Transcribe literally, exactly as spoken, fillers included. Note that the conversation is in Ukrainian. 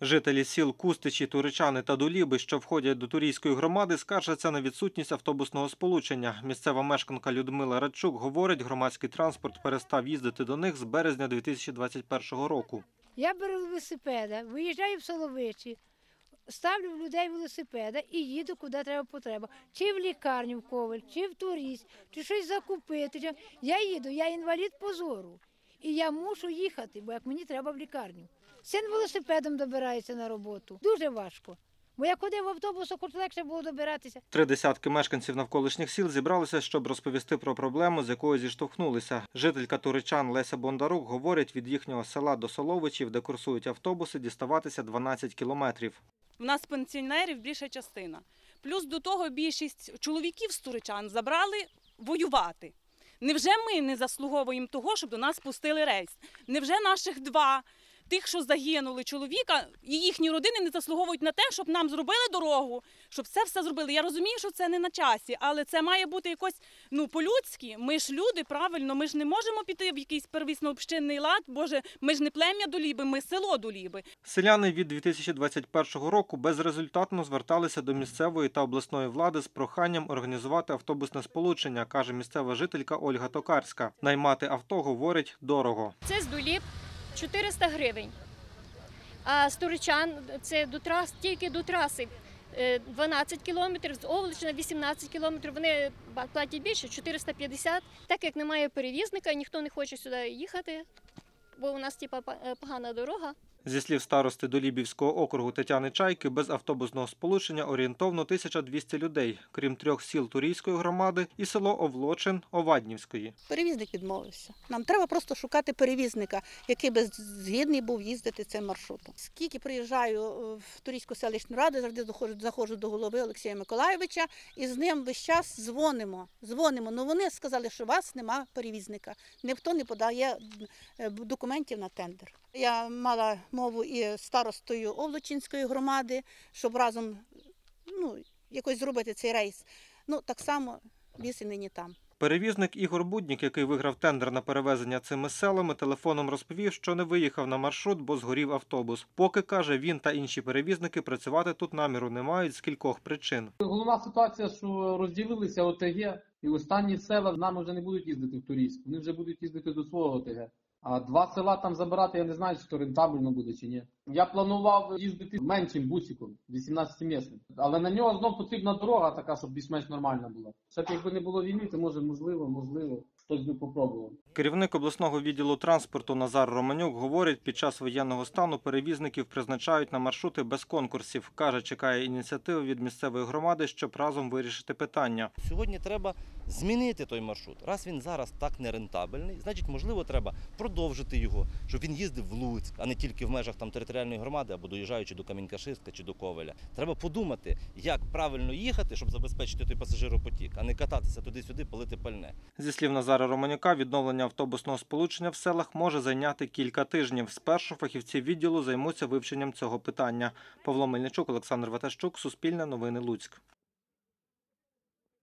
Жителі сіл Кустичі, Туричани та Дуліби, що входять до Турійської громади, скаржаться на відсутність автобусного сполучення. Місцева мешканка Людмила Радчук говорить, громадський транспорт перестав їздити до них з березня дві тисячі двадцять першого року. Я беру велосипеда, виїжджаю в Соловичі, ставлю в людей велосипеда і їду, куди треба потреба. Чи в лікарню в Ковель, чи в Турійськ, чи щось закупити. Чи- Я їду, я інвалід по зору. І я мушу їхати, бо як мені треба в лікарню. Син велосипедом добирається на роботу. Дуже важко. Бо як ходив в автобусах, хоч легше було добиратися. Три десятки мешканців навколишніх сіл зібралися, щоб розповісти про проблему, з якою зіштовхнулися. Жителька Туричан Леся Бондарук говорить, від їхнього села до Соловичів, де курсують автобуси, діставатися дванадцять кілометрів. У нас пенсіонерів більша частина. Плюс до того більшість чоловіків з Туричан забрали воювати. Невже ми не заслуговуємо того, щоб до нас пустили рейс? Невже наших два тих, що загинули чоловіка, і їхні родини не заслуговують на те, щоб нам зробили дорогу, щоб це все зробили? Я розумію, що це не на часі, але це має бути якось, ну, по-людськи. Ми ж люди, правильно, ми ж не можемо піти в якийсь первісно-общинний лад, боже, ми ж не плем'я Дуліби, ми село Дуліби. Селяни від дві тисячі двадцять першого року безрезультатно зверталися до місцевої та обласної влади з проханням організувати автобусне сполучення, каже місцева жителька Ольга Токарська. Наймати авто, говорить, дорого. Це з Дуліб чотириста гривень, а з Туричан це до трас, тільки до траси е, дванадцять кілометрів, з Овличина вісімнадцять кілометрів, вони платять більше, чотириста п'ятдесят. Так як немає перевізника, ніхто не хоче сюди їхати, бо у нас типа погана дорога. Зі слів старости Долібівського округу Тетяни Чайки, без автобусного сполучення орієнтовно тисяча двісті людей, крім трьох сіл Турійської громади і село Овлочин Оваднівської. Перевізник відмовився. Нам треба просто шукати перевізника, який би згідний був їздити цим маршрутом. Скільки приїжджаю в Турійську селищну раду, завжди заходжу, заходжу до голови Олексія Миколайовича і з ним весь час дзвонимо. Дзвонимо. Ну вони сказали, що у вас нема перевізника. Ніхто не подає документів на тендер. Я мала мову і з старостою Овлочинської громади, щоб разом, ну, якось зробити цей рейс. Ну, так само ліс і нині там. Перевізник Ігор Буднік, який виграв тендер на перевезення цими селами, телефоном розповів, що не виїхав на маршрут, бо згорів автобус. Поки, каже, він та інші перевізники працювати тут наміру не мають з кількох причин. Головна ситуація, що розділилися ОТГ, і останні села з нами вже не будуть їздити в Турійськ, вони вже будуть їздити до свого ОТГ. А два села там забирати, я не знаю, чи то рентабельно буде, чи ні. Я планував їздити меншим бусиком, вісімнадцятимісним. Але на нього знов потрібна дорога така, щоб більш-менш нормальна була. Ще б якби не було війни, то може, можливо, можливо, хтось би попробував. Керівник обласного відділу транспорту Назар Романюк говорить, під час воєнного стану перевізників призначають на маршрути без конкурсів. Каже, чекає ініціативи від місцевої громади, щоб разом вирішити питання. Сьогодні треба змінити той маршрут. Раз він зараз так нерентабельний, значить, можливо, треба продовжити його, щоб він їздив в Луцьк, а не тільки в межах там територіальної громади або доїжджаючи до Камінь-Каширська чи до Ковеля. Треба подумати, як правильно їхати, щоб забезпечити той пасажиропотік, а не кататися туди-сюди, палити пальне. Зі слів Назара Романюка, відновлення автобусного сполучення в селах може зайняти кілька тижнів. Спершу фахівці відділу займуться вивченням цього питання. Павло Мельничук, Олександр Ватащук, Суспільне новини, Луцьк.